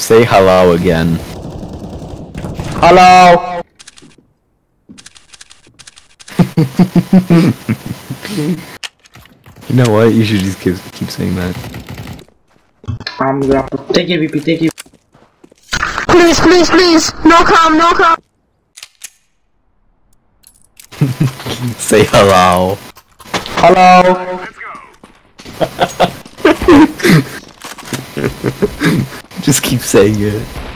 Say hello again. Hello! You know what? You should just keep saying that. I'm gonna take it, VP, take it. Please, please, please! No com, no com! Say hello. Hello! Just keep saying it.